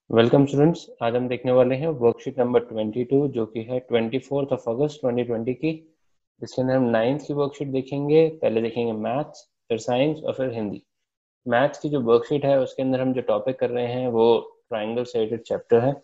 Welcome students. आज हम देखने वाले हैं वर्कशीट नंबर 22 जो कि है 24 अगस्त 2020 की। इसके अंदर हम 9th की वर्कशीट देखेंगे। पहले देखेंगे मैथ्स, फिर साइंस और फिर हिंदी। मैथ्स की जो वर्कशीट है उसके अंदर हम जो टॉपिक कर रहे हैं वो ट्राइंगल से रिलेटेड चैप्टर है।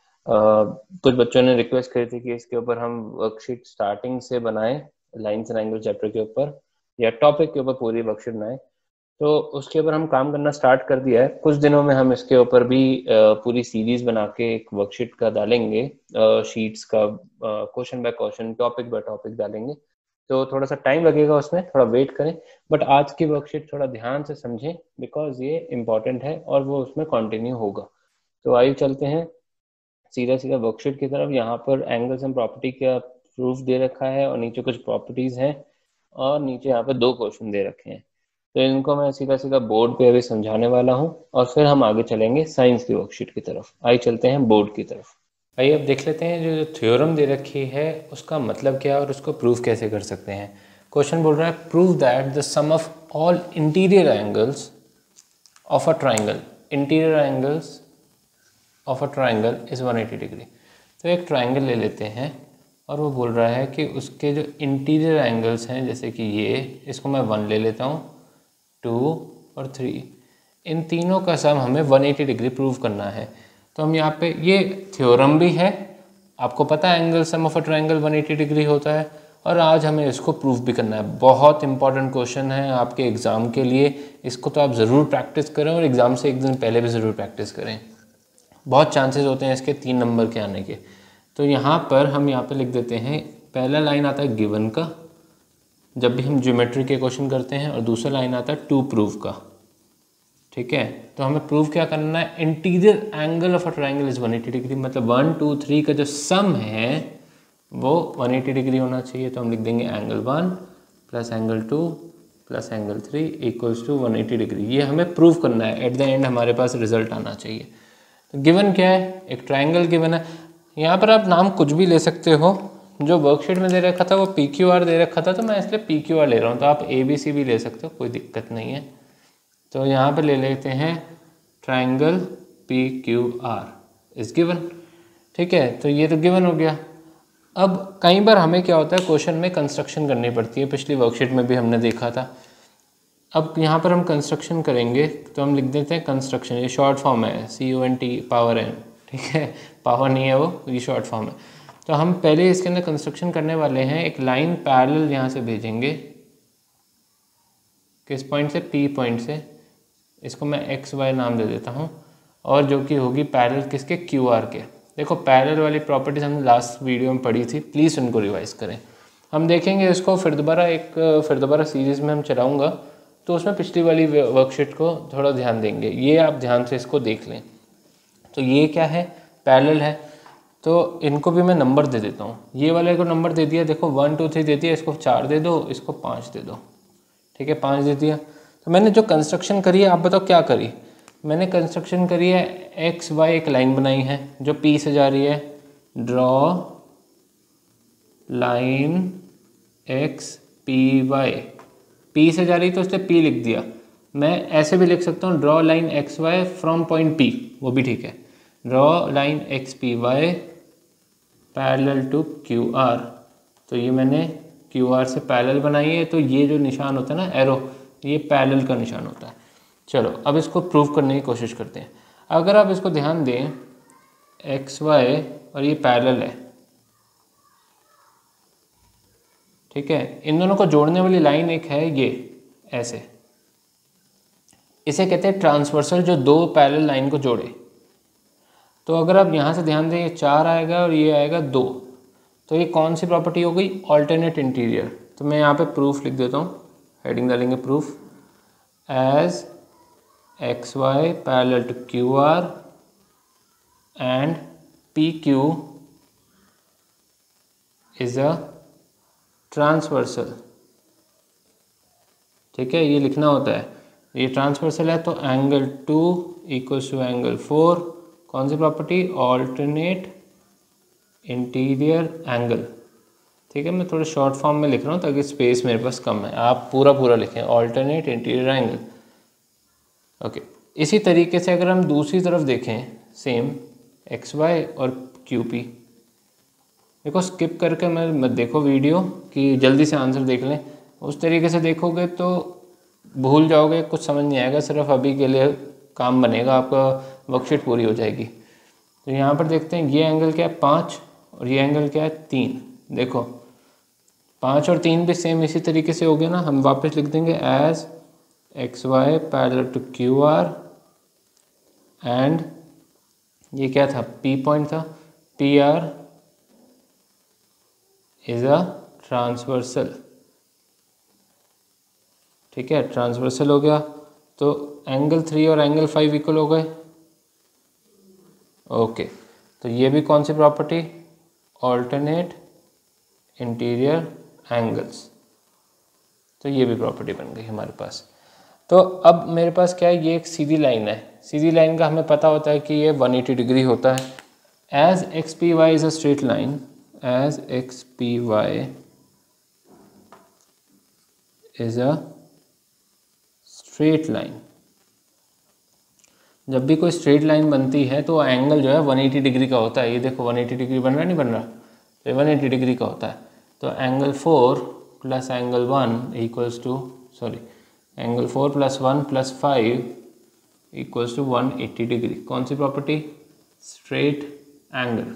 कुछ बच्चों ने रिक्वेस्ट करी थी कि इसके ऊपर हम वर्कशीट स्टार्टिंग से बनाएं, लाइन्स एंड एंगल चैप्टर के ऊपर या टॉपिक के ऊपर पूरी वर्कशीट बनाएं। तो उसके ऊपर हम काम करना स्टार्ट कर दिया है। कुछ दिनों में हम इसके ऊपर भी पूरी सीरीज बना के एक वर्कशीट का डालेंगे, शीट्स का question by question, topic by topic डालेंगे। तो थोड़ा सा टाइम लगेगा उसमें, थोड़ा वेट करें। बट आज की वर्कशीट थोड़ा ध्यान से समझें बिकॉज ये इम्पोर्टेंट है और वो उसमें कंटिन्यू होगा। तो आइए चलते हैं सीधा सीधा वर्कशीट की तरफ। यहाँ पर एंगल्स एंड प्रॉपर्टी का प्रूफ दे रखा है और नीचे कुछ प्रॉपर्टीज हैं और नीचे यहाँ पे दो क्वेश्चन दे रखे हैं। तो इनको मैं सीधा सीधा बोर्ड पे अभी समझाने वाला हूँ और फिर हम आगे चलेंगे साइंस की वर्कशीट की तरफ। आइए चलते हैं बोर्ड की तरफ। आइए अब देख लेते हैं जो थ्योरम दे रखी है उसका मतलब क्या है और उसको प्रूफ कैसे कर सकते हैं। क्वेश्चन बोल रहा है prove that the sum of all interior angles of a triangle, interior angles of a triangle is 180 degree. तो एक ट्राइंगल ले लेते हैं और वो बोल रहा है कि उसके जो इंटीरियर एंगल्स हैं, जैसे कि ये, इसको मैं 1 ले लेता हूँ, 2 और 3, इन तीनों का सम हमें 180 डिग्री प्रूव करना है। तो हम यहाँ पे, ये थ्योरम भी है, आपको पता है angle sum of a triangle 180 degree होता है, और आज हमें इसको प्रूफ भी करना है। बहुत इंपॉर्टेंट क्वेश्चन है आपके एग्ज़ाम के लिए, इसको तो आप ज़रूर प्रैक्टिस करें और एग्ज़ाम से एक दिन पहले भी ज़रूर प्रैक्टिस करें। बहुत चांसेस होते हैं इसके 3 नंबर के आने के। तो यहाँ पर हम यहाँ पे लिख देते हैं, पहला लाइन आता है गिवन का जब भी हम ज्योमेट्री के क्वेश्चन करते हैं, और दूसरा लाइन आता है टू प्रूव का। ठीक है, तो हमें प्रूव क्या करना है, interior angle of a triangle is 180 degree, मतलब 1 2 3 का जो सम है वो 180 डिग्री होना चाहिए। तो हम लिख देंगे angle 1 plus angle 2 plus angle 3 equals to 180 degree. ये हमें प्रूव करना है, एट द एंड हमारे पास रिजल्ट आना चाहिए। तो गिवन क्या है, एक ट्राइंगल गिवन है। यहाँ पर आप नाम कुछ भी ले सकते हो, जो वर्कशीट में दे रखा था वो PQR दे रखा था, तो मैं इसलिए PQR ले रहा हूँ। तो आप ABC भी ले सकते हो, कोई दिक्कत नहीं है। तो यहाँ पर ले लेते हैं ट्राइंगल PQR इज गिवन। ठीक है, तो ये तो गिवन हो गया। अब कई बार हमें क्या होता है, क्वेश्चन में कंस्ट्रक्शन करनी पड़ती है, पिछली वर्कशीट में भी हमने देखा था। अब यहाँ पर हम कंस्ट्रक्शन करेंगे, तो हम लिख देते हैं कंस्ट्रक्शन, ये शॉर्ट फॉर्म है, CONT पावर N। ठीक है, पावर नहीं है वो, ये शॉर्ट फॉर्म है। तो हम पहले इसके अंदर कंस्ट्रक्शन करने वाले हैं। एक लाइन पैरेलल यहाँ से भेजेंगे, किस पॉइंट से, P पॉइंट से। इसको मैं XY नाम दे देता हूँ, और जो कि होगी पैरेलल किसके, QR के। देखो पैरेलल वाली प्रॉपर्टीज हमने लास्ट वीडियो में पढ़ी थी, प्लीज़ उनको रिवाइज करें। हम देखेंगे इसको फिर दोबारा सीरीज़ में हम चलाऊँगा, तो उसमें पिछली वाली वर्कशीट को थोड़ा ध्यान देंगे। ये आप ध्यान से इसको देख लें। तो ये क्या है, पैरेलल है, तो इनको भी मैं नंबर दे देता हूँ। ये वाले को नंबर दे दिया, देखो 1 2 3 दे दिया, इसको 4 दे दो, इसको 5 दे दो। ठीक है, 5 दे दिया। तो मैंने जो कंस्ट्रक्शन करी है, आप बताओ क्या करी। मैंने कंस्ट्रक्शन करी है, XY एक लाइन बनाई है जो P से जा रही है, ड्रॉ लाइन XPY, P से जा रही तो उसने P लिख दिया। मैं ऐसे भी लिख सकता हूँ, draw line XY from point P, वो भी ठीक है। Draw line XPY parallel to QR। तो ये मैंने QR से पैरेलल बनाई है, तो ये जो निशान होता है ना एरो, ये पैरेलल का निशान होता है। चलो अब इसको प्रूव करने की कोशिश करते हैं। अगर आप इसको ध्यान दें, XY और ये पैरेलल है, ठीक है, इन दोनों को जोड़ने वाली लाइन एक है ये ऐसे, इसे कहते हैं ट्रांसवर्सल, जो दो पैरेलल लाइन को जोड़े। तो अगर आप यहाँ से ध्यान दें, ये 4 आएगा और ये आएगा 2, तो ये कौन सी प्रॉपर्टी हो गई, ऑल्टरनेट इंटीरियर। तो मैं यहाँ पे प्रूफ लिख देता हूँ, हेडिंग डालेंगे proof, as XY parallel to QR and PQ is a transversal. ठीक है, ये लिखना होता है, ये ट्रांसवर्सल है। तो एंगल 2 इक्वल्स टू एंगल 4, कौन सी प्रॉपर्टी, ऑल्टरनेट इंटीरियर एंगल। ठीक है, मैं थोड़ा शॉर्ट फॉर्म में लिख रहा हूँ ताकि स्पेस मेरे पास कम है, आप पूरा पूरा लिखें, ऑल्टरनेट इंटीरियर एंगल। ओके, इसी तरीके से अगर हम दूसरी तरफ देखें, सेम एक्स वाई और क्यू पी। देखो स्किप करके मत देखो वीडियो कि जल्दी से आंसर देख लें, उस तरीके से देखोगे तो भूल जाओगे, कुछ समझ नहीं आएगा, सिर्फ अभी के लिए काम बनेगा, आपका वर्कशीट पूरी हो जाएगी। तो यहाँ पर देखते हैं ये एंगल क्या है 5 और ये एंगल क्या है 3। देखो 5 और 3 भी सेम इसी तरीके से हो गया ना, हम वापस लिख देंगे as X Y parallel to Q R and ये क्या था पी पॉइंट था, P R is a transversal. ठीक है, ट्रांसवर्सल हो गया। तो एंगल 3 और एंगल 5 इक्वल हो गए। ओके, तो ये भी कौन सी प्रॉपर्टी, ऑल्टरनेट इंटीरियर एंगल्स, तो ये भी प्रॉपर्टी बन गई हमारे पास। तो अब मेरे पास क्या है, ये एक सीधी लाइन है, सीधी लाइन का हमें पता होता है कि ये 180 डिग्री होता है। As X P Y is a straight line, as X P Y is a straight line. जब भी कोई स्ट्रेट लाइन बनती है तो एंगल जो है 180 डिग्री का होता है। ये देखो 180 डिग्री बन रहा है, नहीं बन रहा, तो 180 डिग्री का होता है। तो angle 4 plus angle 1 equals to angle 4 plus 1 plus 5 equals to 180 degree. कौन सी property, straight angle,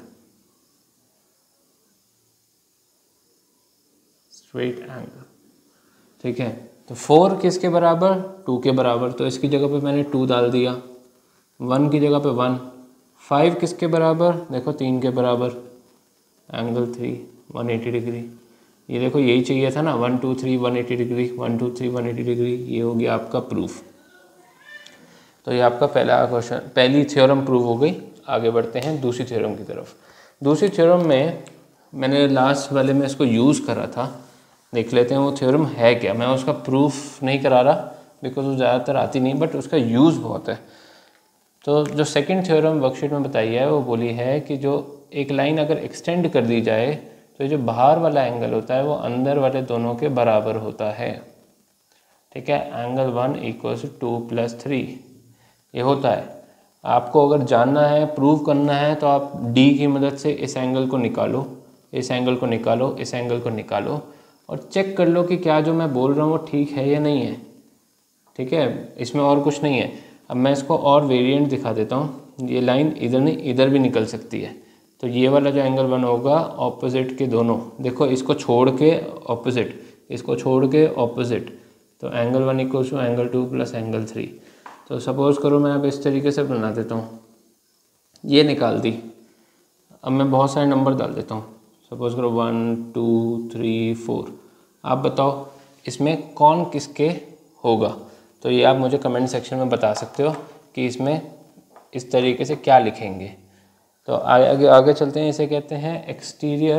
straight angle. ठीक है, तो 4 किसके बराबर, 2 के बराबर, तो इसकी जगह पे मैंने 2 डाल दिया, 1 की जगह पे 1। 5 किसके बराबर, देखो 3 के बराबर, एंगल 3 180 डिग्री। ये देखो यही चाहिए था ना, 1 2 3 180 डिग्री, 1 2 3 180 डिग्री। ये हो गया आपका प्रूफ। तो ये आपका पहला क्वेश्चन, पहली थ्योरम प्रूव हो गई। आगे बढ़ते हैं दूसरी थ्योरम की तरफ। दूसरी थ्योरम में मैंने लास्ट वाले में इसको यूज़ करा था, देख लेते हैं वो थ्योरम है क्या। मैं उसका प्रूफ नहीं करा रहा बिकॉज वो ज़्यादातर आती नहीं, बट उसका यूज़ बहुत है। तो जो सेकंड थ्योरम वर्कशीट में बताई है वो बोली है कि जो एक लाइन अगर एक्सटेंड कर दी जाए तो जो बाहर वाला एंगल होता है वो अंदर वाले दोनों के बराबर होता है। ठीक है, एंगल 1 इक्वल्स 2 + 3 ये होता है। आपको अगर जानना है, प्रूव करना है, तो आप डी की मदद से इस एंगल को निकालो, इस एंगल को निकालो, इस एंगल को निकालो और चेक कर लो कि क्या जो मैं बोल रहा हूँ वो ठीक है या नहीं है। ठीक है, इसमें और कुछ नहीं है। अब मैं इसको और वेरिएंट दिखा देता हूँ। ये लाइन इधर नहीं इधर भी निकल सकती है, तो ये वाला जो एंगल 1 होगा ऑपोजिट के दोनों, देखो इसको छोड़ के ऑपोजिट, इसको छोड़ के ऑपोजिट, तो angle 1 equals to angle 2 + angle 3। तो सपोज़ करो मैं अब इस तरीके से बना देता हूँ, ये निकाल दी। अब मैं बहुत सारे नंबर डाल देता हूँ, सपोज़ करो 1 2 3 4। आप बताओ इसमें कौन किसके होगा। तो ये आप मुझे कमेंट सेक्शन में बता सकते हो कि इसमें इस तरीके से क्या लिखेंगे। तो आगे आगे चलते हैं। इसे कहते हैं एक्सटीरियर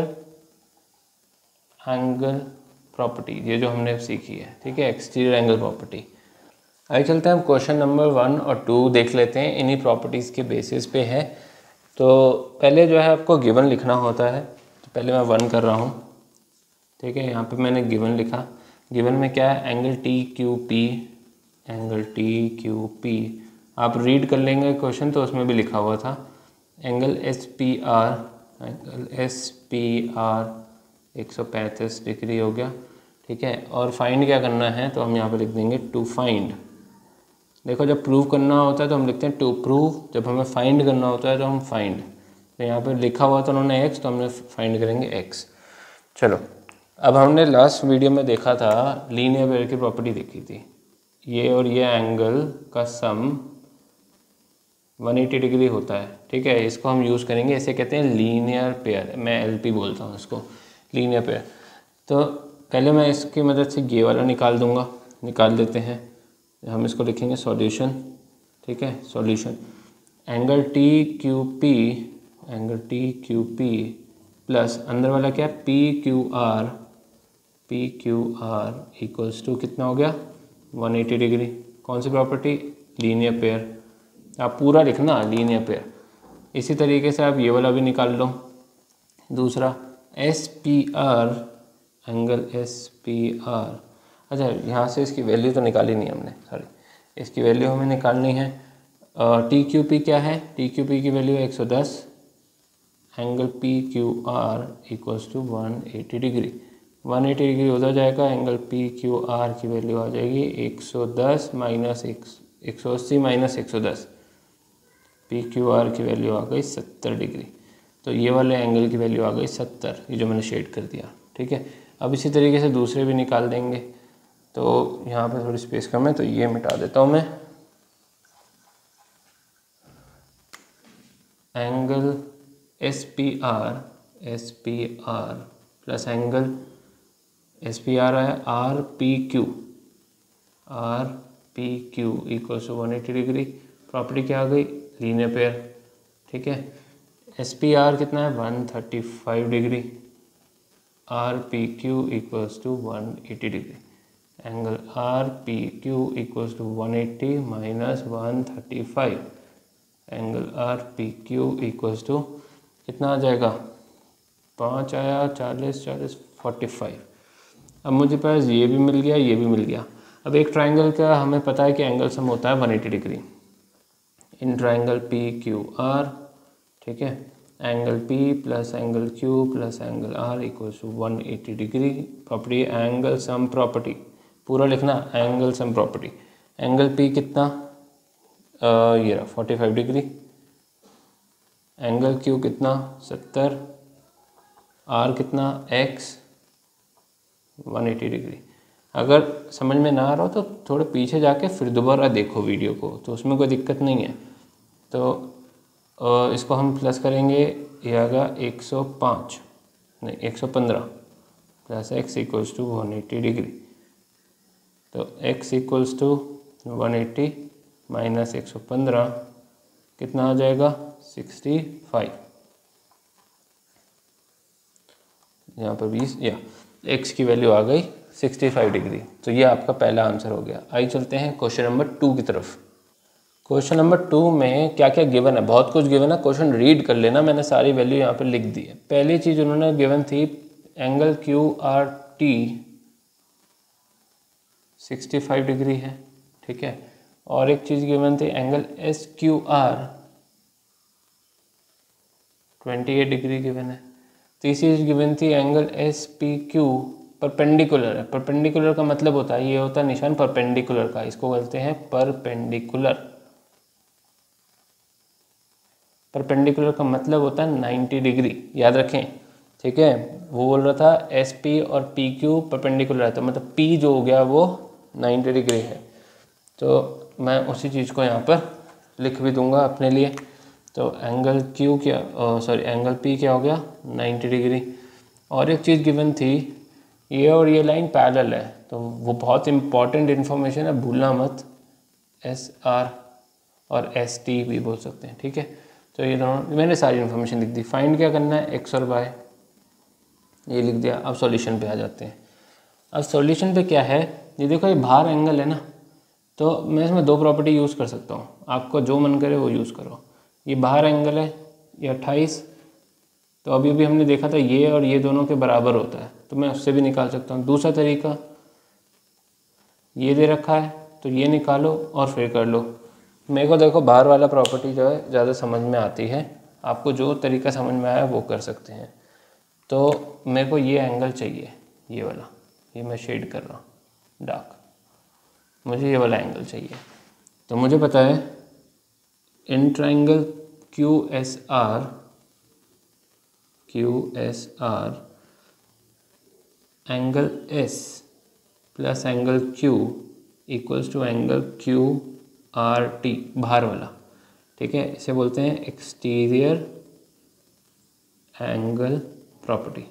एंगल प्रॉपर्टी, ये जो हमने सीखी है। ठीक है, एक्सटीरियर एंगल प्रॉपर्टी। आगे चलते हैं, हम क्वेश्चन नंबर 1 और 2 देख लेते हैं, इन्हीं प्रॉपर्टीज़ के बेसिस पे है। तो पहले जो है आपको गिवन लिखना होता है, तो पहले मैं 1 कर रहा हूँ। ठीक है, यहाँ पे मैंने गिवन लिखा। गिवन में क्या है, angle T Q P, angle T Q P. आप रीड कर लेंगे क्वेश्चन, तो उसमें भी लिखा हुआ था angle S P R, angle S P R 135 degree हो गया। ठीक है, और फाइंड क्या करना है, तो हम यहाँ पे लिख देंगे टू फाइंड। देखो जब प्रूव करना होता है तो हम लिखते हैं टू प्रूव, जब हमें फाइंड करना होता है तो हम फाइंड। तो यहाँ पे लिखा हुआ था उन्होंने एक्स, तो हमने फाइंड करेंगे एक्स। चलो, अब हमने लास्ट वीडियो में देखा था, लीनियर पेयर की प्रॉपर्टी देखी थी। ये और ये एंगल का सम 180 डिग्री होता है। ठीक है, इसको हम यूज़ करेंगे, इसे कहते हैं लीनियर पेयर। मैं एलपी बोलता हूँ इसको, लीनियर पेयर। तो पहले मैं इसकी मदद से ये वाला निकाल दूँगा, निकाल देते हैं। हम इसको लिखेंगे सॉल्यूशन। ठीक है, solution angle T Q P, angle T Q P plus अंदर वाला क्या, P Q R, P Q R equals to कितना हो गया 180 डिग्री। कौन सी प्रॉपर्टी, लीनियर पेयर। आप पूरा लिखना लीनियर पेयर। इसी तरीके से आप ये वाला भी निकाल लो। दूसरा S P R, angle S P R. अच्छा, यहाँ से इसकी वैल्यू तो निकाली नहीं हमने, सॉरी, इसकी वैल्यू हमें निकालनी है। टी क्यू पी क्या है, टी क्यू पी की वैल्यू है 110, angle P Q R equals to 180 degree. 180 degree उधर जाएगा, एंगल पी क्यू आर की वैल्यू आ जाएगी 110 minus 180 minus 110, P Q R की वैल्यू आ गई 70 डिग्री। तो ये वाले एंगल की वैल्यू आ गई 70, ये जो मैंने शेड कर दिया, ठीक है। अब इसी तरीके से दूसरे भी निकाल देंगे। तो यहाँ पे थोड़ी स्पेस कम है तो ये मिटा देता हूँ मैं। Angle S P R plus angle S P R है R P Q equals to 180 degree. Property क्या आ गई, लीनियर पेयर, ठीक है। एस पी आर कितना है 135 degree, R P Q equals to 180 degree. Angle R P Q equals to 180 minus 135, angle R P Q equals to कितना आ जाएगा, 5 आया, 40 45। अब मुझे पास ये भी मिल गया, ये भी मिल गया। अब एक ट्राइंगल का हमें पता है कि एंगल सम होता है 180 degree in triangle P Q R, ठीक है। Angle P plus angle Q plus angle R equals to 180 degree. Property angle sum property, पूरा लिखना, angle sum property. Angle P कितना, ये रहा 45 डिग्री, एंगल Q कितना 70, R कितना X 180 डिग्री। अगर समझ में ना आ रहा हो तो थोड़े पीछे जाके फिर दोबारा देखो वीडियो को, तो उसमें कोई दिक्कत नहीं है। तो इसको हम प्लस करेंगे, ये आएगा 105 नहीं 115 plus x equals to 180 degree. तो x इक्वल्स टू 180 माइनस 115 कितना आ जाएगा 65, यहाँ पर 20, या x की वैल्यू आ गई 65 डिग्री। तो ये आपका पहला आंसर हो गया। आइए चलते हैं क्वेश्चन नंबर 2 की तरफ। क्वेश्चन नंबर 2 में क्या क्या गिवन है, बहुत कुछ गिवन है। क्वेश्चन रीड कर लेना, मैंने सारी वैल्यू यहाँ पर लिख दी है। पहली चीज़ उन्होंने गिवन थी angle Q R T 65 degree है, ठीक है। और एक चीज़ गिवन थी angle S Q R 28 degree given है। तीसरी चीज़ गिवन थी angle S P Q perpendicular है। परपेंडिकुलर का मतलब होता है, ये होता है निशान परपेंडिकुलर का, इसको बोलते हैं परपेंडिकुलर। परपेंडिकुलर का मतलब होता है 90 डिग्री, याद रखें, ठीक है। वो बोल रहा था एस पी और पी क्यू परपेंडिकुलर है, तो मतलब पी जो हो गया वो 90 डिग्री है। तो मैं उसी चीज़ को यहाँ पर लिख भी दूंगा अपने लिए। तो एंगल क्यू क्या, सॉरी एंगल पी क्या हो गया 90 डिग्री। और एक चीज़ गिवन थी, ये और ये लाइन पैरेलल है, तो वो बहुत इंपॉर्टेंट इन्फॉर्मेशन है, भूलना मत। एस आर और एस टी भी बोल सकते हैं, ठीक है। तो ये दोनों मैंने सारी इन्फॉर्मेशन लिख दी। फाइंड क्या करना है, एक्स और वाई, ये लिख दिया। अब सॉल्यूशन पे आ जाते हैं। अब सॉल्यूशन पे क्या है, ये देखो ये बाहर एंगल है ना, तो मैं इसमें दो प्रॉपर्टी यूज़ कर सकता हूँ, आपको जो मन करे वो यूज़ करो। ये बाहर एंगल है, ये 28, तो अभी भी हमने देखा था ये और ये दोनों के बराबर होता है, तो मैं उससे भी निकाल सकता हूँ। दूसरा तरीका, ये दे रखा है तो ये निकालो और फिर कर लो। मेरे को देखो बाहर वाला प्रॉपर्टी जो है ज़्यादा समझ में आती है, आपको जो तरीका समझ में आया वो कर सकते हैं। तो मेरे को ये एंगल चाहिए, ये वाला, ये मैं शेड कर रहा हूँ डार्क, मुझे ये वाला एंगल चाहिए। तो मुझे पता है in triangle Q S R angle S plus angle Q equals to angle Q R T, बाहर वाला, ठीक है। इसे बोलते हैं exterior angle property.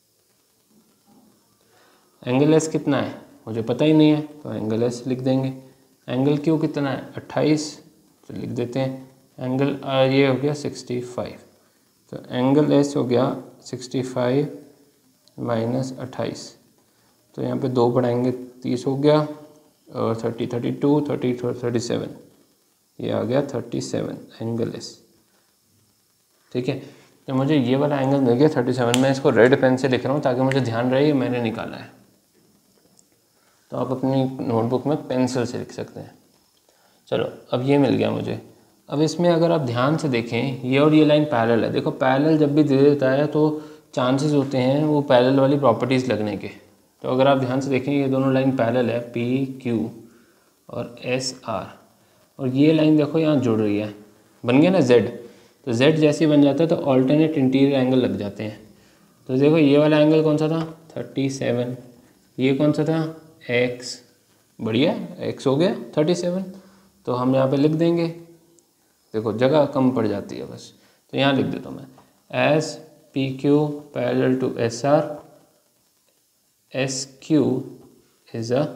Angle S कितना है मुझे पता ही नहीं है, तो एंगल एस लिख देंगे। एंगल क्यू कितना है 28, तो लिख देते हैं एंगल ये हो गया 65, तो एंगल एस हो गया 65 माइनस 28, तो यहाँ पे 2 बढ़ाएंगे 30 हो गया, और 30 32 30 37, ये आ गया 37 एंगल एस, ठीक है। तो मुझे ये वाला एंगल मिल गया 37। मैं इसको रेड पेन से लिख रहा हूँ ताकि मुझे ध्यान रहे मैंने निकाला है। तो आप अपनी नोटबुक में पेंसिल से लिख सकते हैं। चलो अब ये मिल गया मुझे। अब इसमें अगर आप ध्यान से देखें, ये और ये लाइन पैरेलल है। देखो पैरेलल जब भी दे देता है तो चांसेस होते हैं वो पैरेलल वाली प्रॉपर्टीज़ लगने के। तो अगर आप ध्यान से देखें, ये दोनों लाइन पैरेलल है, पी क्यू और एस आर, और ये लाइन देखो यहाँ जुड़ रही है, बन गया ना जेड। तो जेड जैसे ही बन जाता है तो ऑल्टरनेट इंटीरियर एंगल लग जाते हैं। तो देखो ये वाला एंगल कौन सा था, 37, ये कौन सा था, एक्स, बढ़िया, एक्स हो गया 37। तो हम यहाँ पे लिख देंगे, देखो जगह कम पड़ जाती है बस, तो यहाँ लिख देता हूँ मैं, S P Q parallel to S R, S Q is a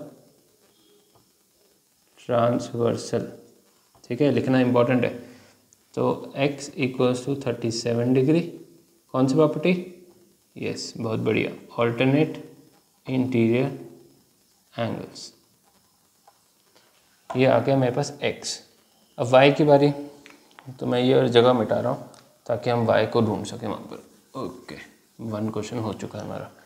transversal. ठीक है, लिखना इंपॉर्टेंट है। तो x इक्वल्स टू 37 डिग्री, कौन सी प्रॉपर्टी, यस, बहुत बढ़िया, ऑल्टरनेट इंटीरियर एंगल्स। ये आ गया मेरे पास x। अब y की बारी, तो मैं ये जगह मिटा रहा हूँ ताकि हम y को ढूंढ सकें वहाँ पर। ओके, 1 क्वेश्चन हो चुका है हमारा।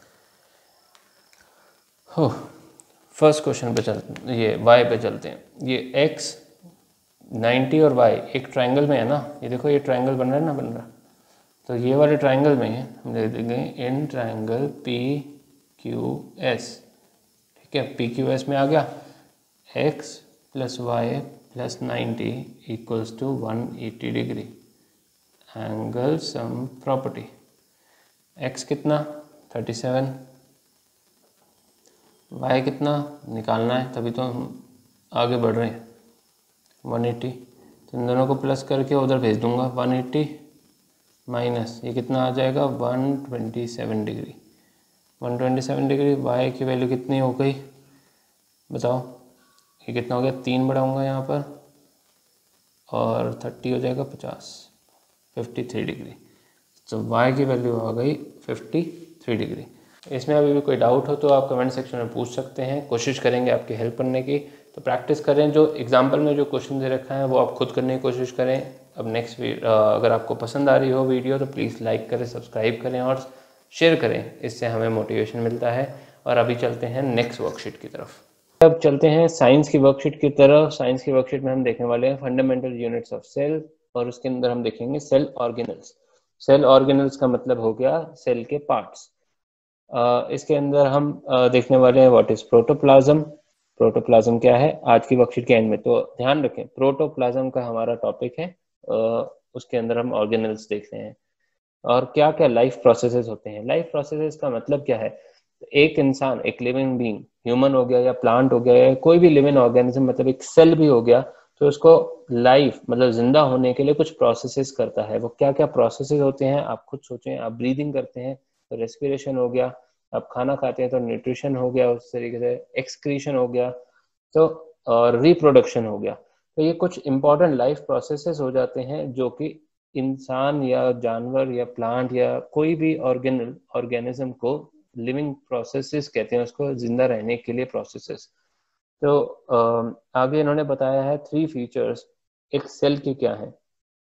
हो, फर्स्ट क्वेश्चन पे चलते, ये y पे चलते हैं। ये x 90 और y एक ट्रायंगल में है ना, ये देखो ये ट्रायंगल बन रहा है ना, बन रहा। तो ये वाले ट्रायंगल में हम लिख देंगे in triangle P Q S. ठीक है, पी क्यू एस में आ गया x plus Y plus 90 equals to 180 degree, angle sum property. x कितना 37, y कितना निकालना है, तभी तो हम आगे बढ़ रहे हैं, 180। तो इन दोनों को प्लस करके उधर भेज दूंगा, 180 माइनस ये कितना आ जाएगा 127 डिग्री। 127 डिग्री, y की वैल्यू कितनी हो गई बताओ, ये कितना हो गया, 3 बढ़ाऊंगा यहाँ पर और 30 हो जाएगा 50, 53 डिग्री। तो y की वैल्यू आ गई 53 डिग्री। इसमें अभी भी कोई डाउट हो तो आप कमेंट सेक्शन में पूछ सकते हैं, कोशिश करेंगे आपकी हेल्प करने की। तो प्रैक्टिस करें, जो एग्जाम्पल में जो क्वेश्चन दे रखा है वो आप खुद करने की कोशिश करें। अब नेक्स्ट अगर आपको पसंद आ रही हो वीडियो तो प्लीज़ लाइक करें, सब्सक्राइब करें और शेयर करें, इससे हमें मोटिवेशन मिलता है। और अभी चलते हैं नेक्स्ट वर्कशीट की तरफ। अब चलते हैं साइंस की वर्कशीट की तरफ। साइंस की वर्कशीट में हम देखने वाले हैं फंडामेंटल यूनिट्स ऑफ सेल, और उसके अंदर हम देखेंगे सेल ऑर्गेनल्स। सेल ऑर्गेनल्स का मतलब हो गया सेल के पार्ट्स। इसके अंदर हम देखने वाले हैं व्हाट इज प्रोटोप्लाज्म। प्रोटोप्लाज्म क्या है आज की वर्कशीट के एंड में, तो ध्यान रखें प्रोटोप्लाज्म का हमारा टॉपिक है। उसके अंदर हम ऑर्गेनल्स देखते हैं और क्या क्या लाइफ प्रोसेसेस होते हैं। लाइफ प्रोसेसेस का मतलब क्या है, एक इंसान, एक लिविंग बीइंग, ह्यूमन हो गया या प्लांट हो गया या कोई भी लिविंग ऑर्गेनिज्म, मतलब एक सेल भी हो गया, तो उसको लाइफ मतलब जिंदा होने के लिए कुछ प्रोसेसेस करता है। वो क्या क्या प्रोसेसेस होते हैं आप खुद सोचें। आप ब्रीदिंग करते हैं तो रेस्पिरेशन हो गया, आप खाना खाते हैं तो न्यूट्रिशन हो गया, उस तरीके से एक्सक्रीशन हो गया, तो और रिप्रोडक्शन हो गया। तो ये कुछ इंपॉर्टेंट लाइफ प्रोसेसेस हो जाते हैं जो कि इंसान या जानवर या प्लांट या कोई भी ऑर्गेनिज्म को लिविंग प्रोसेसेस कहते हैं, उसको जिंदा रहने के लिए प्रोसेसेस। तो आगे इन्होंने बताया है 3 फीचर्स एक सेल के क्या है।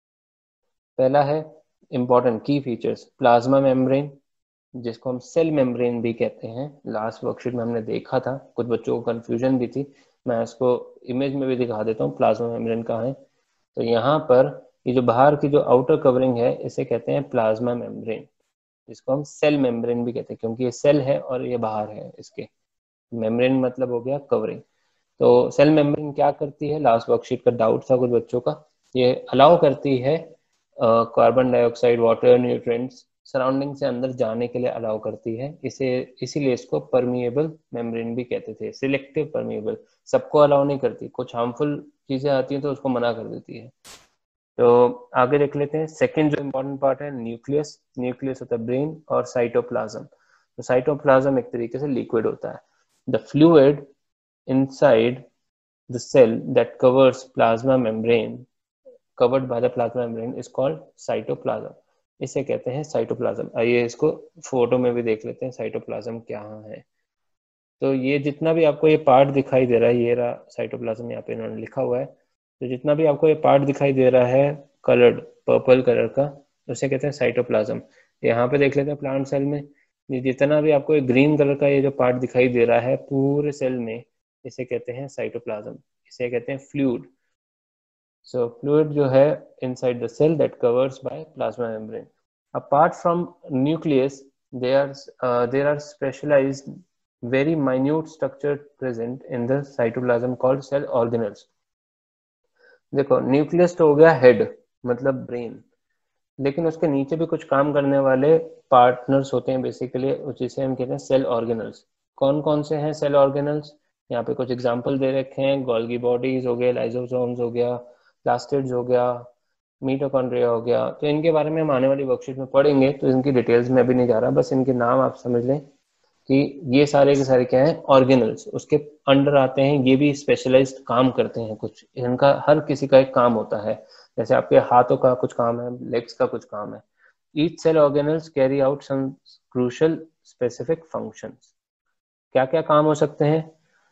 पहला है इंपॉर्टेंट की फीचर्स, प्लाज्मा मेम्ब्रेन, जिसको हम सेल मेम्ब्रेन भी कहते हैं। लास्ट वर्कशीट में हमने देखा था, कुछ बच्चों को कंफ्यूजन भी थी, मैं इसको इमेज में भी दिखा देता हूँ प्लाज्मा मेम्ब्रेन कहाँ है। तो यहाँ पर ये जो बाहर की जो आउटर कवरिंग है इसे कहते हैं प्लाज्मा मेम्ब्रेन, जिसको हम सेल मेम्ब्रेन भी कहते हैं, क्योंकि ये सेल है और ये बाहर है इसके। मेम्ब्रेन मतलब हो गया कवरिंग। तो सेल मेम्ब्रेन क्या करती है, लास्ट वर्कशीट का डाउट था कुछ बच्चों का, ये अलाउ करती है carbon dioxide, water, nutrients surrounding से अंदर जाने के लिए अलाउ करती है। इसे इसीलिए इसको परमिएबल मेम्ब्रेन भी कहते थे, सिलेक्टिव परमिएबल, सबको अलाउ नहीं करती, कुछ हार्मफुल चीजें आती हैं तो उसको मना कर देती है। तो आगे देख लेते हैं सेकंड जो इम्पोर्टेंट पार्ट है न्यूक्लियस। न्यूक्लियस होता है ब्रेन, और साइटोप्लाज्म। तो साइटोप्लाज्म एक तरीके से लिक्विड होता है, the fluid inside the cell that covers plasma membrane, covered by the plasma membrane is called cytoplasm. इसे कहते हैं साइटोप्लाज्म। आइए इसको फोटो में भी देख लेते हैं साइटोप्लाज्म क्या है। तो ये जितना भी आपको ये पार्ट दिखाई दे रहा है, ये रहा साइटोप्लाज्म, यहाँ पे इन्होंने लिखा हुआ है। तो जितना भी आपको ये पार्ट दिखाई दे रहा है कलर्ड पर्पल कलर का, उसे कहते हैं साइटोप्लाज्म। यहाँ पे देख लेते हैं प्लांट सेल में, ये जितना भी आपको एक ग्रीन कलर का ये जो पार्ट दिखाई दे रहा है पूरे सेल में, इसे कहते हैं साइटोप्लाज्म, इसे कहते हैं फ्लूइड। So fluid जो है inside the cell that covers by plasma membrane. Apart from nucleus, there are specialized very minute structure present in the cytoplasm called cell organelles. देखो न्यूक्लियस तो हो गया हेड मतलब ब्रेन, लेकिन उसके नीचे भी कुछ काम करने वाले पार्टनर्स होते हैं बेसिकली, जिसे हम कहते हैं सेल ऑर्गेनल्स। कौन कौन से हैं सेल ऑर्गेनल्स? यहाँ पे कुछ एग्जांपल दे रखे हैं। गोल्गी बॉडीज हो गए, लाइसोसोम्स हो गया, प्लास्टिड्स हो गया, मिटोकॉन्ड्रिया हो गया। तो इनके बारे में हम आने वाली वर्कशीट में पढ़ेंगे, तो इनकी डिटेल्स में अभी नहीं जा रहा, बस इनके नाम आप समझ लें कि ये सारे के सारे क्या हैं, ऑर्गेनल्स उसके अंडर आते हैं। ये भी स्पेशलाइज्ड काम करते हैं, कुछ इनका हर किसी का एक काम होता है। जैसे आपके हाथों का कुछ काम है, लेग्स का कुछ काम है। Each cell organelles carry out some crucial specific functions. क्या क्या काम हो सकते हैं?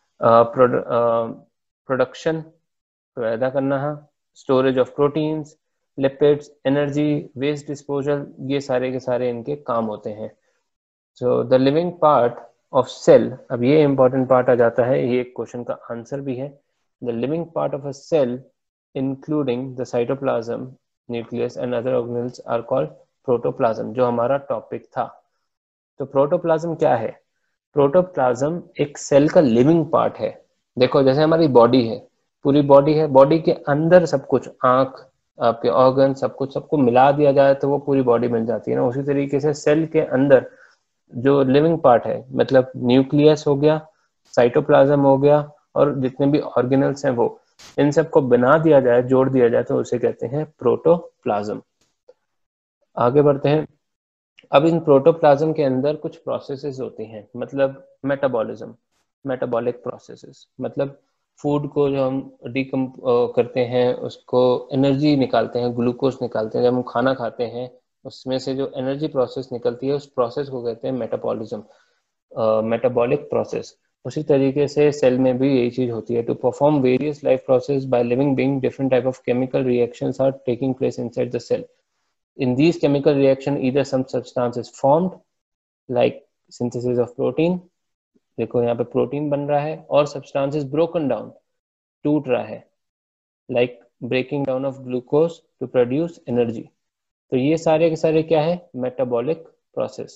प्रोडक्शन पैदा करना है, storage of proteins, lipids, energy, waste disposal, ये सारे के सारे इनके काम होते हैं। So the living part of cell, अब ये इंपॉर्टेंट पार्ट आ जाता है, ये एक क्वेश्चन का आंसर भी है। The living part of a cell including the cytoplasm, nucleus and other organelles are called protoplasm, जो हमारा टॉपिक था। तो प्रोटोप्लाज्म क्या है? प्रोटोप्लाज्म एक सेल का लिविंग पार्ट है। देखो जैसे हमारी बॉडी है, पूरी बॉडी है, बॉडी के अंदर सब कुछ, आंख, आपके ऑर्गन, सब कुछ, सबको मिला दिया जाए तो वो पूरी बॉडी मिल जाती है ना। उसी तरीके से सेल के अंदर जो लिविंग पार्ट है, मतलब न्यूक्लियस हो गया, साइटोप्लाज्म हो गया, और जितने भी ऑर्गेनल्स हैं वो, इन सबको बना दिया जाए, जोड़ दिया जाए, तो उसे कहते हैं प्रोटोप्लाज्म। आगे बढ़ते हैं। अब इन प्रोटोप्लाज्म के अंदर कुछ प्रोसेसेस होती हैं, मतलब मेटाबॉलिज्म, मेटाबॉलिक प्रोसेसेस, मतलब फूड को जो हम करते हैं, उसको एनर्जी निकालते हैं, ग्लूकोज निकालते हैं। जब हम खाना खाते हैं उसमें से जो एनर्जी प्रोसेस निकलती है, उस प्रोसेस को कहते हैं मेटाबॉलिज्म, मेटाबॉलिक प्रोसेस। उसी तरीके से सेल में भी यही चीज होती है। To perform various life process by living being, different type of chemical reactions are taking place inside the cell. In these chemical reaction, either some substance is formed like synthesis of protein, देखो यहाँ पे protein बन रहा है, और substance is broken down, टूट रहा है, like breaking down of glucose to produce energy. तो ये सारे के सारे क्या है? metabolic process.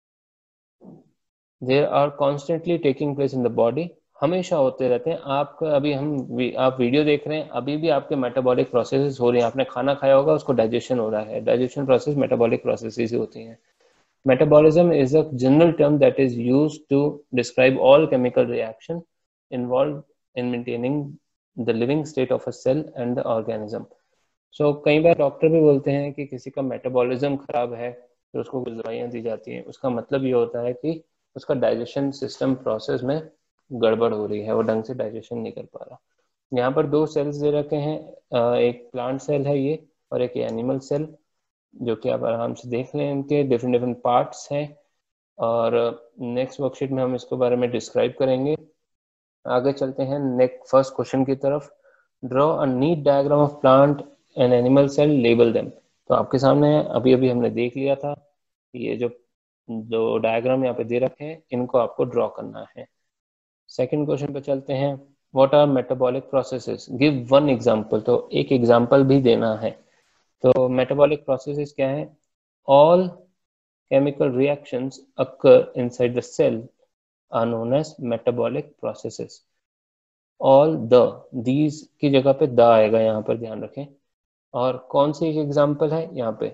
They are constantly taking place in the body, हमेशा होते रहते हैं। आपका अभी आप वीडियो देख रहे हैं, अभी भी आपके मेटाबॉलिक प्रोसेसेस हो रही हैं। आपने खाना खाया होगा, उसको डाइजेशन हो रहा है, डाइजेशन प्रोसेस मेटाबॉलिक प्रोसेसेस ही होती हैं। Metabolism is a general term that is used to describe all chemical reaction involved in maintaining the living state of a cell and the organism. So कई बार doctor भी बोलते हैं कि किसी का मेटाबॉलिज्म खराब है, तो उसको कुछ दवाइयाँ दी जाती हैं। उसका मतलब ये होता है कि उसका डाइजेशन सिस्टम प्रोसेस में गड़बड़ हो रही है, वो ढंग से डाइजेशन नहीं कर पा रहा। यहाँ पर दो सेल्स दे रखे हैं, एक प्लांट सेल है ये, और एक एनिमल सेल, जो कि आप आराम से देख लें। इनके डिफरेंट डिफरेंट पार्ट्स हैं, और नेक्स्ट वर्कशीट में हम इसके बारे में डिस्क्राइब करेंगे। आगे चलते हैं नेक्स्ट फर्स्ट क्वेश्चन की तरफ। Draw a neat diagram of plant and animal cell, label them. तो आपके सामने अभी अभी हमने देख लिया था, ये जो दो डायग्राम यहाँ पे दे रखे हैं, इनको आपको ड्रॉ करना है। सेकंड क्वेश्चन पे चलते हैं। What are metabolic processes, give one example. तो एक एग्जांपल भी देना है। तो मेटाबॉलिक प्रोसेसेस क्या है? All chemical reactions occur inside the cell are known as metabolic processes. All the, these की जगह पे द आएगा, यहाँ पर ध्यान रखें। और कौन सी एग्जांपल है यहाँ पे?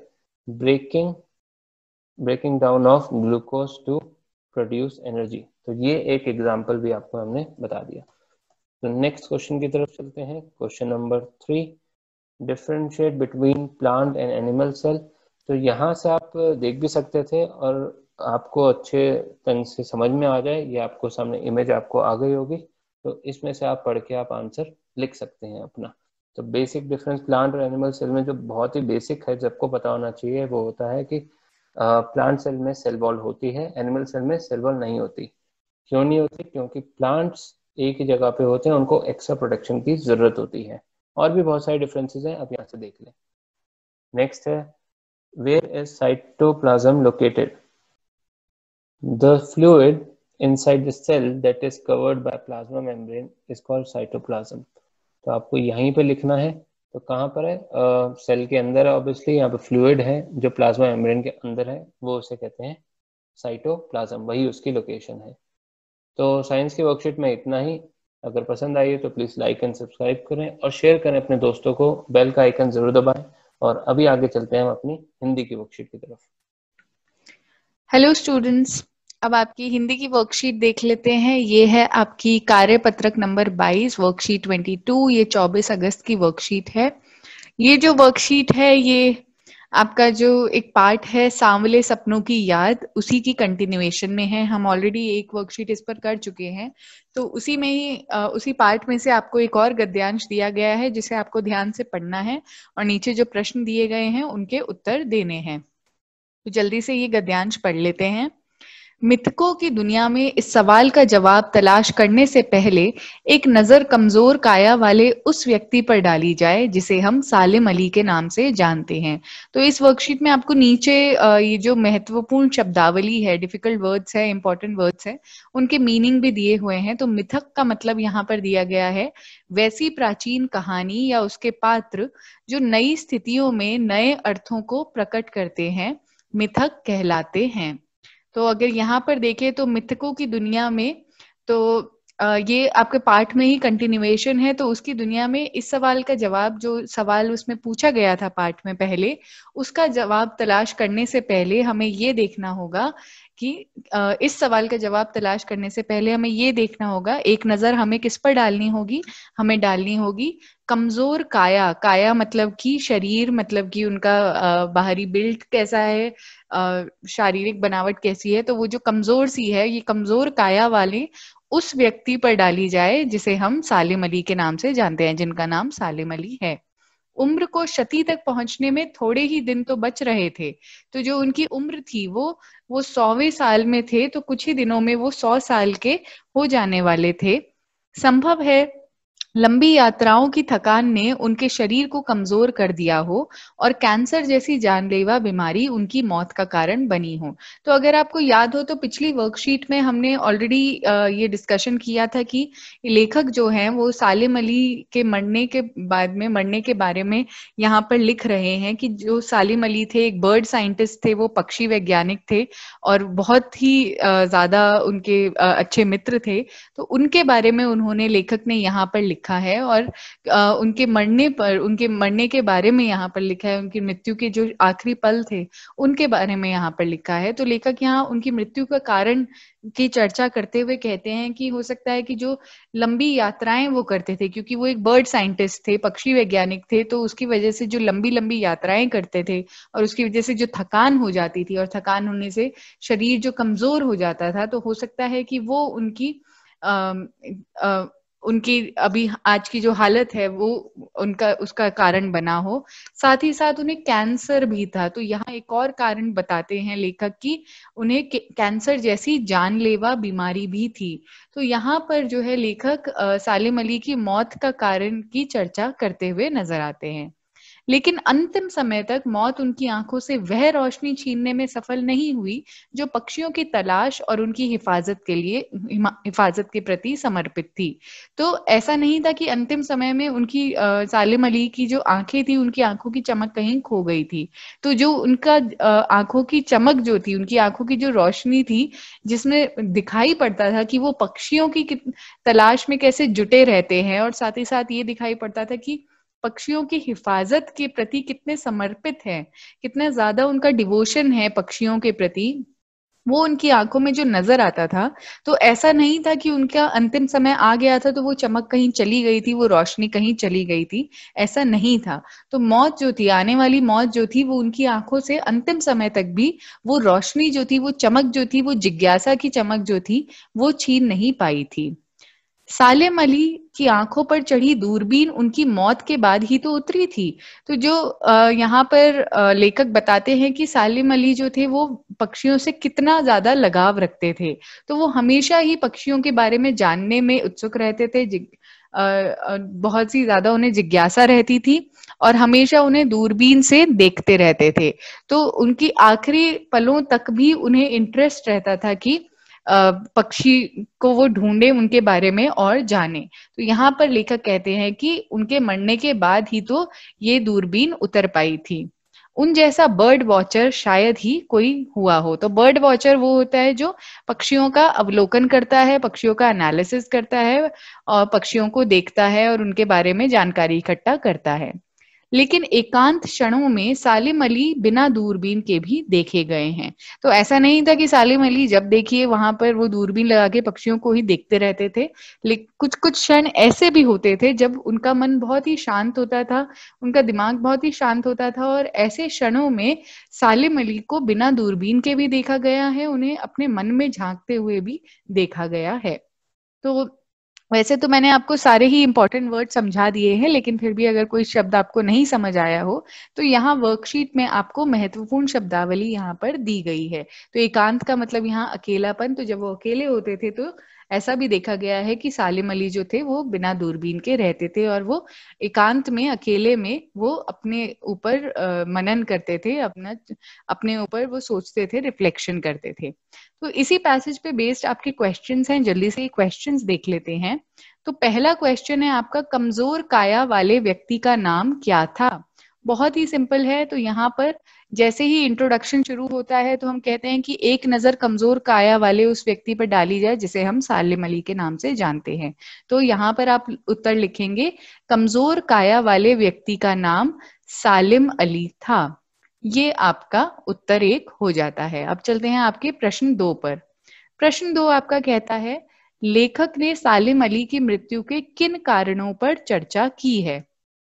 Breaking down of glucose to produce energy. तो ये एक एग्जांपल भी आपको हमने बता दिया। तो नेक्स्ट क्वेश्चन की तरफ चलते हैं। Question number 3, differentiate between plant and animal cell. तो यहाँ से आप देख भी सकते थे, और आपको अच्छे ढंग से समझ में आ जाए, ये आपको सामने इमेज आपको आ गई होगी, तो इसमें से आप पढ़ के आप आंसर लिख सकते हैं अपना। तो बेसिक डिफरेंस प्लांट और एनिमल सेल में जो बहुत ही बेसिक है, सबको पता होना चाहिए, वो होता है कि प्लांट सेल में सेल वॉल होती है, एनिमल सेल में सेल वॉल नहीं होती। क्यों नहीं होती? क्योंकि प्लांट्स एक ही जगह पे होते हैं, उनको एक्स्ट्रा प्रोटेक्शन की जरूरत होती है। और भी बहुत सारे डिफरेंसेस हैं, आप यहाँ से देख लें। नेक्स्ट है, where is cytoplasm located? The fluid inside the cell that is covered by plasma membrane is called cytoplasm. तो आपको यहीं पे लिखना है तो कहाँ पर है? सेल के अंदर है ऑब्वियसली, यहाँ पे फ्लूइड है जो प्लाज्मा मेम्ब्रेन के अंदर है, वो उसे कहते हैं साइटोप्लाज्म, वही उसकी लोकेशन है। तो साइंस की वर्कशीट में इतना ही। अगर पसंद आई तो प्लीज़ लाइक एंड सब्सक्राइब करें और शेयर करें अपने दोस्तों को, बेल का आइकन जरूर दबाएं। और अभी आगे चलते हैं हम अपनी हिंदी की वर्कशीट की तरफ। हेलो स्टूडेंट्स, अब आपकी हिंदी की वर्कशीट देख लेते हैं। ये है आपकी कार्यपत्रक नंबर 22, वर्कशीट 22। ये 24 अगस्त की वर्कशीट है। ये जो वर्कशीट है ये आपका जो एक पार्ट है सांवले सपनों की याद, उसी की कंटिन्यूएशन में है। हम ऑलरेडी एक वर्कशीट इस पर कर चुके हैं, तो उसी में ही उसी पार्ट में से आपको एक और गद्यांश दिया गया है जिसे आपको ध्यान से पढ़ना है और नीचे जो प्रश्न दिए गए हैं उनके उत्तर देने हैं। तो जल्दी से ये गद्यांश पढ़ लेते हैं। मिथकों की दुनिया में इस सवाल का जवाब तलाश करने से पहले एक नजर कमजोर काया वाले उस व्यक्ति पर डाली जाए जिसे हम सालिम अली के नाम से जानते हैं। तो इस वर्कशीट में आपको नीचे ये जो महत्वपूर्ण शब्दावली है, डिफिकल्ट वर्ड्स है, इंपॉर्टेंट वर्ड्स है, उनके मीनिंग भी दिए हुए हैं। तो मिथक का मतलब यहाँ पर दिया गया है वैसी प्राचीन कहानी या उसके पात्र जो नई स्थितियों में नए अर्थों को प्रकट करते हैं, मिथक कहलाते हैं। तो अगर यहाँ पर देखें तो मिथकों की दुनिया में, तो ये आपके पाठ में ही कंटिन्यूएशन है। तो उसकी दुनिया में इस सवाल का जवाब, जो सवाल उसमें पूछा गया था पाठ में पहले, उसका जवाब तलाश करने से पहले हमें ये देखना होगा कि इस सवाल का जवाब तलाश करने से पहले हमें ये देखना होगा, एक नजर हमें किस पर डालनी होगी? हमें डालनी होगी कमजोर काया। काया मतलब कि शरीर, मतलब कि उनका बाहरी बिल्ड कैसा है, शारीरिक बनावट कैसी है। तो वो जो कमजोर सी है, ये कमजोर काया वाले उस व्यक्ति पर डाली जाए जिसे हम सालिम अली के नाम से जानते हैं, जिनका नाम सालिम अली है। उम्र को शती तक पहुंचने में थोड़े ही दिन तो बच रहे थे। तो जो उनकी उम्र थी वो 100वें साल में थे, तो कुछ ही दिनों में वो 100 साल के हो जाने वाले थे। संभव है लंबी यात्राओं की थकान ने उनके शरीर को कमजोर कर दिया हो और कैंसर जैसी जानलेवा बीमारी उनकी मौत का कारण बनी हो। तो अगर आपको याद हो तो पिछली वर्कशीट में हमने ऑलरेडी ये डिस्कशन किया था कि लेखक जो हैं वो सालिम अली के मरने के बाद में, मरने के बारे में यहाँ पर लिख रहे हैं कि जो सालिम अली थे एक बर्ड साइंटिस्ट थे, वो पक्षी वैज्ञानिक थे और बहुत ही ज्यादा उनके अच्छे मित्र थे। तो उनके बारे में उन्होंने, लेखक ने यहाँ पर लिखा है और उनके मरने के बारे में यहाँ पर लिखा है, उनकी मृत्यु के जो आखिरी पल थे उनके बारे में यहाँ पर लिखा है। तो लेखक यहाँ उनकी मृत्यु का कारण की चर्चा करते हुए कहते हैं कि हो सकता है कि जो लंबी यात्राएं वो करते थे, क्योंकि वो एक बर्ड साइंटिस्ट थे, पक्षी वैज्ञानिक थे, तो उसकी वजह से जो लंबी लंबी यात्राएं करते थे और उसकी वजह से जो थकान हो जाती थी और थकान होने से शरीर जो कमजोर हो जाता था, तो हो सकता है कि वो उनकी अभी आज की जो हालत है वो उसका कारण बना हो। साथ ही साथ उन्हें कैंसर भी था। तो यहाँ एक और कारण बताते हैं लेखक की उन्हें कैंसर जैसी जानलेवा बीमारी भी थी। तो यहाँ पर जो है लेखक सालिम अली की मौत का कारण की चर्चा करते हुए नजर आते हैं। लेकिन अंतिम समय तक मौत उनकी आंखों से वह रोशनी छीनने में सफल नहीं हुई जो पक्षियों की तलाश और उनकी हिफाजत के प्रति समर्पित थी। तो ऐसा नहीं था कि अंतिम समय में उनकी सालिम अली की जो आंखें थी, उनकी आंखों की चमक कहीं खो गई थी। तो जो उनका आंखों की चमक जो थी, उनकी आंखों की जो रोशनी थी, जिसमें दिखाई पड़ता था कि वो पक्षियों की तलाश में कैसे जुटे रहते हैं, और साथ ही साथ ये दिखाई पड़ता था कि पक्षियों की हिफाजत के प्रति कितने समर्पित हैं, कितना ज्यादा उनका डिवोशन है पक्षियों के प्रति, वो उनकी आंखों में जो नजर आता था। तो ऐसा नहीं था कि उनका अंतिम समय आ गया था तो वो चमक कहीं चली गई थी, वो रोशनी कहीं चली गई थी, ऐसा नहीं था। तो मौत जो थी, आने वाली मौत जो थी, वो उनकी आंखों से अंतिम समय तक भी वो रोशनी जो थी, वो चमक जो थी, वो जिज्ञासा की चमक जो थी, वो छीन नहीं पाई थी। सालिम अली की आंखों पर चढ़ी दूरबीन उनकी मौत के बाद ही तो उतरी थी। तो जो यहाँ पर लेखक बताते हैं कि सालिम अली जो थे वो पक्षियों से कितना ज्यादा लगाव रखते थे। तो वो हमेशा ही पक्षियों के बारे में जानने में उत्सुक रहते थे, बहुत सी ज्यादा उन्हें जिज्ञासा रहती थी और हमेशा उन्हें दूरबीन से देखते रहते थे। तो उनकी आखिरी पलों तक भी उन्हें इंटरेस्ट रहता था कि पक्षी को वो ढूंढे, उनके बारे में और जाने। तो यहाँ पर लेखक कहते हैं कि उनके मरने के बाद ही तो ये दूरबीन उतर पाई थी। उन जैसा बर्ड वॉचर शायद ही कोई हुआ हो। तो बर्ड वॉचर वो होता है जो पक्षियों का अवलोकन करता है, पक्षियों का एनालिसिस करता है और पक्षियों को देखता है और उनके बारे में जानकारी इकट्ठा करता है। लेकिन एकांत क्षणों में सालिम अली बिना दूरबीन के भी देखे गए हैं। तो ऐसा नहीं था कि सालिम अली जब देखिए वहां पर वो दूरबीन लगा के पक्षियों को ही देखते रहते थे, लेकिन कुछ कुछ क्षण ऐसे भी होते थे जब उनका मन बहुत ही शांत होता था, उनका दिमाग बहुत ही शांत होता था, और ऐसे क्षणों में सालिम अली को बिना दूरबीन के भी देखा गया है, उन्हें अपने मन में झांकते हुए भी देखा गया है। तो वैसे तो मैंने आपको सारे ही इंपॉर्टेंट वर्ड समझा दिए हैं, लेकिन फिर भी अगर कोई शब्द आपको नहीं समझ आया हो तो यहाँ वर्कशीट में आपको महत्वपूर्ण शब्दावली यहाँ पर दी गई है। तो एकांत का मतलब यहाँ अकेलापन। तो जब वो अकेले होते थे तो ऐसा भी देखा गया है कि सालिम अली जो थे वो बिना दूरबीन के रहते थे और वो एकांत में, अकेले में वो अपने ऊपर मनन करते थे, अपने ऊपर वो सोचते थे, रिफ्लेक्शन करते थे। तो इसी पैसेज पे बेस्ड आपके क्वेश्चंस हैं, जल्दी से क्वेश्चंस देख लेते हैं। तो पहला क्वेश्चन है आपका, कमजोर काया वाले व्यक्ति का नाम क्या था? बहुत ही सिंपल है। तो यहाँ पर जैसे ही इंट्रोडक्शन शुरू होता है तो हम कहते हैं कि एक नजर कमजोर काया वाले उस व्यक्ति पर डाली जाए जिसे हम सालिम अली के नाम से जानते हैं। तो यहाँ पर आप उत्तर लिखेंगे, कमजोर काया वाले व्यक्ति का नाम सालिम अली था। ये आपका उत्तर 1 हो जाता है। अब चलते हैं आपके प्रश्न 2 पर। प्रश्न 2 आपका कहता है, लेखक ने सालिम अली की मृत्यु के किन कारणों पर चर्चा की है?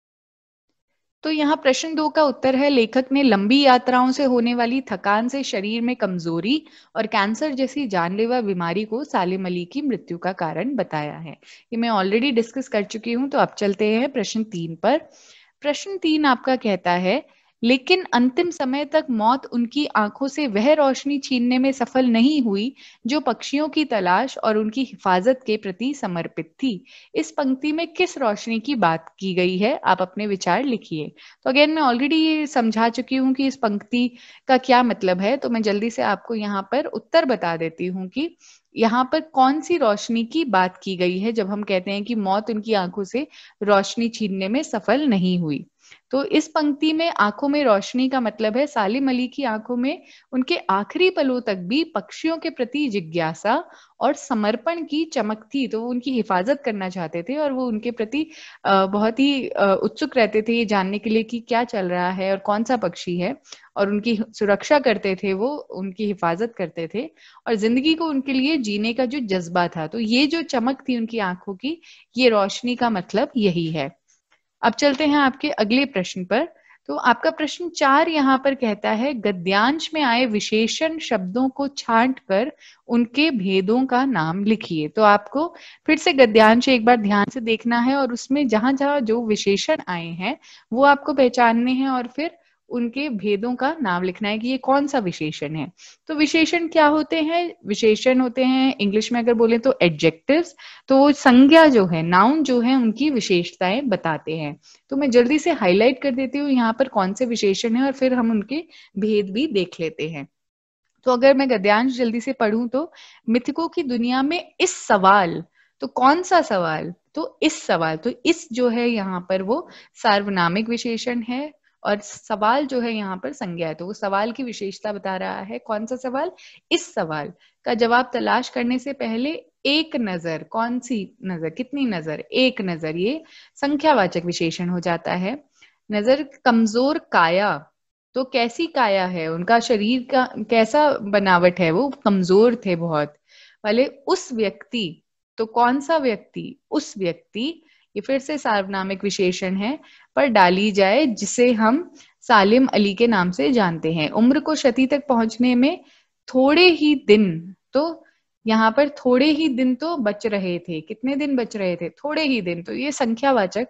तो यहाँ प्रश्न 2 का उत्तर है, लेखक ने लंबी यात्राओं से होने वाली थकान से शरीर में कमजोरी और कैंसर जैसी जानलेवा बीमारी को सालिम अली की मृत्यु का कारण बताया है। ये मैं ऑलरेडी डिस्कस कर चुकी हूं। तो अब चलते हैं प्रश्न 3 पर। प्रश्न 3 आपका कहता है, लेकिन अंतिम समय तक मौत उनकी आंखों से वह रोशनी छीनने में सफल नहीं हुई जो पक्षियों की तलाश और उनकी हिफाजत के प्रति समर्पित थी। इस पंक्ति में किस रोशनी की बात की गई है? आप अपने विचार लिखिए। तो अगेन मैं ऑलरेडी ये समझा चुकी हूँ कि इस पंक्ति का क्या मतलब है, तो मैं जल्दी से आपको यहाँ पर उत्तर बता देती हूँ कि यहाँ पर कौन सी रोशनी की बात की गई है जब हम कहते हैं कि मौत उनकी आंखों से रोशनी छीनने में सफल नहीं हुई। तो इस पंक्ति में आंखों में रोशनी का मतलब है सालिम अली की आंखों में उनके आखिरी पलों तक भी पक्षियों के प्रति जिज्ञासा और समर्पण की चमक थी। तो वो उनकी हिफाजत करना चाहते थे और वो उनके प्रति बहुत ही उत्सुक रहते थे ये जानने के लिए कि क्या चल रहा है और कौन सा पक्षी है, और उनकी सुरक्षा करते थे, वो उनकी हिफाजत करते थे और जिंदगी को उनके लिए जीने का जो जज्बा था। तो ये जो चमक थी उनकी आंखों की, ये रोशनी का मतलब यही है। अब चलते हैं आपके अगले प्रश्न पर। तो आपका प्रश्न 4 यहाँ पर कहता है, गद्यांश में आए विशेषण शब्दों को छांट कर उनके भेदों का नाम लिखिए। तो आपको फिर से गद्यांश एक बार ध्यान से देखना है और उसमें जहां जहां जो विशेषण आए हैं वो आपको पहचानने हैं और फिर उनके भेदों का नाम लिखना है कि ये कौन सा विशेषण है। तो विशेषण क्या होते हैं? विशेषण होते हैं, इंग्लिश में अगर बोले तो एडजेक्टिव्स। तो संज्ञा जो है, नाउन जो है, उनकी विशेषताएं बताते हैं। तो मैं जल्दी से हाईलाइट कर देती हूँ यहाँ पर कौन से विशेषण है और फिर हम उनके भेद भी देख लेते हैं। तो अगर मैं गद्यांश जल्दी से पढ़ूं तो, मिथकों की दुनिया में इस सवाल, तो कौन सा सवाल? तो इस सवाल। तो इस जो है यहाँ पर वो सार्वनामिक विशेषण है और सवाल जो है यहाँ पर संज्ञा है। तो वो सवाल की विशेषता बता रहा है। कौन सा सवाल? इस सवाल का जवाब तलाश करने से पहले एक नजर, कौन सी नजर, कितनी नजर? एक नजर, ये संख्यावाचक विशेषण हो जाता है। नजर कमजोर काया, तो कैसी काया है, उनका शरीर का कैसा बनावट है, वो कमजोर थे बहुत वाले। उस व्यक्ति, तो कौन सा व्यक्ति? उस व्यक्ति, ये फिर से सार्वनामिक विशेषण है, पर डाली जाए जिसे हम सालिम अली के नाम से जानते हैं। उम्र को शती तक पहुंचने में थोड़े ही दिन, तो यहाँ पर थोड़े ही दिन तो बच रहे थे। कितने दिन बच रहे थे? थोड़े ही दिन। तो ये संख्यावाचक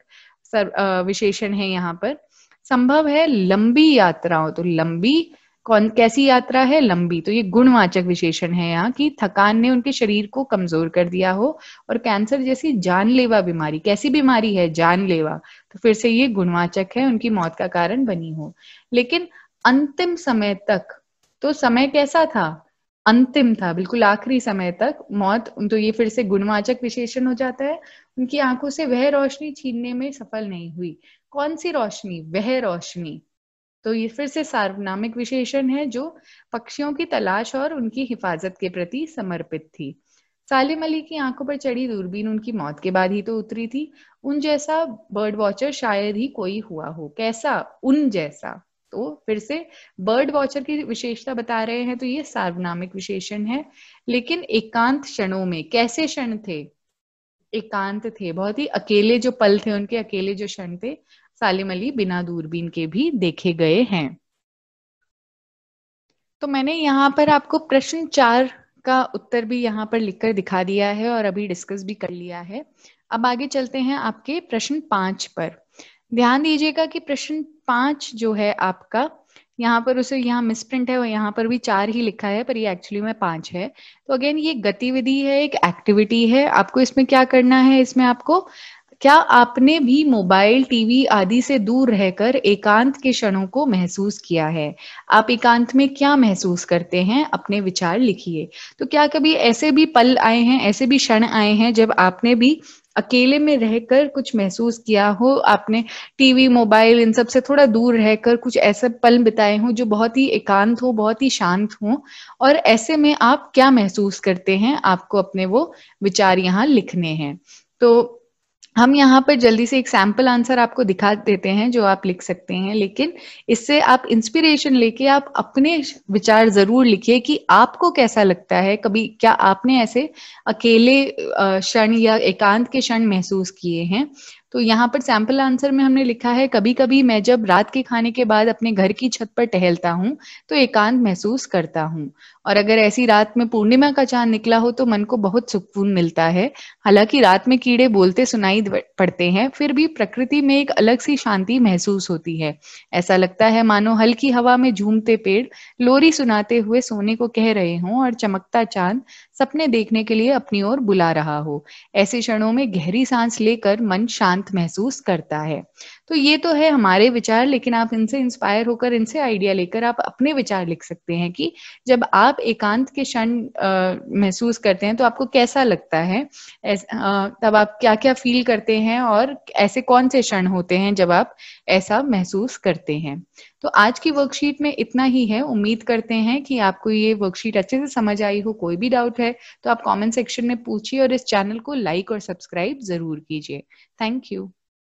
विशेषण है यहाँ पर। संभव है लंबी यात्राओं, तो लंबी, कौन कैसी यात्रा है? लंबी। तो ये गुणवाचक विशेषण है यहाँ की थकान ने उनके शरीर को कमजोर कर दिया हो, और कैंसर जैसी जानलेवा बीमारी, कैसी बीमारी है? जानलेवा। तो फिर से ये गुणवाचक है, उनकी मौत का कारण बनी हो। लेकिन अंतिम समय तक, तो समय कैसा था? अंतिम था, बिल्कुल आखिरी समय तक मौत, तो ये फिर से गुणवाचक विशेषण हो जाता है। उनकी आंखों से वह रोशनी छीनने में सफल नहीं हुई। कौन सी रोशनी? वह रोशनी। तो ये फिर से सार्वनामिक विशेषण है जो पक्षियों की तलाश और उनकी हिफाजत के प्रति समर्पित थी। सालिम अली की आंखों पर चढ़ी दूरबीन उनकी मौत के बाद ही तो उतरी थी। उन जैसा बर्ड वॉचर शायद ही कोई हुआ हो। कैसा? उन जैसा। तो फिर से बर्ड वॉचर की विशेषता बता रहे हैं, तो ये सार्वनामिक विशेषण है। लेकिन एकांत क्षणों में, कैसे क्षण थे? एकांत थे, बहुत ही अकेले जो पल थे उनके, अकेले जो क्षण थे, सालिम अली बिना दूरबीन के भी देखे गए हैं। तो मैंने यहाँ पर आपको प्रश्न 4 का उत्तर भी यहाँ पर लिखकर दिखा दिया है और अभी डिस्कस भी कर लिया है। अब आगे चलते हैं आपके प्रश्न 5 पर। ध्यान दीजिएगा कि प्रश्न 5 जो है आपका, यहाँ पर उसे यहाँ मिसप्रिंट है और यहाँ पर भी 4 ही लिखा है, पर ये एक्चुअली में 5 है। तो अगेन ये गतिविधि है, एक एक्टिविटी है। आपको इसमें क्या करना है? इसमें आपको, क्या आपने भी मोबाइल, टीवी आदि से दूर रहकर एकांत के क्षणों को महसूस किया है? आप एकांत में क्या महसूस करते हैं? अपने विचार लिखिए। तो क्या कभी ऐसे भी पल आए हैं, ऐसे भी क्षण आए हैं जब आपने भी अकेले में रहकर कुछ महसूस किया हो? आपने टीवी, मोबाइल इन सब से थोड़ा दूर रहकर कुछ ऐसे पल बिताए हों जो बहुत ही एकांत हो, बहुत ही शांत हो, और ऐसे में आप क्या महसूस करते हैं? आपको अपने वो विचार यहाँ लिखने हैं। तो हम यहाँ पर जल्दी से एक सैंपल आंसर आपको दिखा देते हैं जो आप लिख सकते हैं, लेकिन इससे आप इंस्पिरेशन लेके आप अपने विचार जरूर लिखिए कि आपको कैसा लगता है। कभी क्या आपने ऐसे अकेले क्षण या एकांत के क्षण महसूस किए हैं? तो यहाँ पर सैंपल आंसर में हमने लिखा है, कभी कभी मैं जब रात के खाने के बाद अपने घर की छत पर टहलता हूँ तो एकांत महसूस करता हूँ, और अगर ऐसी रात में पूर्णिमा का चांद निकला हो तो मन को बहुत सुकून मिलता है। हालांकि रात में कीड़े बोलते सुनाई पड़ते हैं, फिर भी प्रकृति में एक अलग सी शांति महसूस होती है। ऐसा लगता है मानो हल्की हवा में झूमते पेड़ लोरी सुनाते हुए सोने को कह रहे हों और चमकता चांद सपने देखने के लिए अपनी ओर बुला रहा हो। ऐसे क्षणों में गहरी सांस लेकर मन शांत महसूस करता है। तो ये तो है हमारे विचार, लेकिन आप इनसे इंस्पायर होकर, इनसे आइडिया लेकर आप अपने विचार लिख सकते हैं कि जब आप एकांत के क्षण महसूस करते हैं तो आपको कैसा लगता है, तब आप क्या क्या फील करते हैं, और ऐसे कौन से क्षण होते हैं जब आप ऐसा महसूस करते हैं। तो आज की वर्कशीट में इतना ही है। उम्मीद करते हैं कि आपको ये वर्कशीट अच्छे से समझ आई हो। कोई भी डाउट है तो आप कमेंट सेक्शन में पूछिए और इस चैनल को लाइक और सब्सक्राइब जरूर कीजिए। Thank you.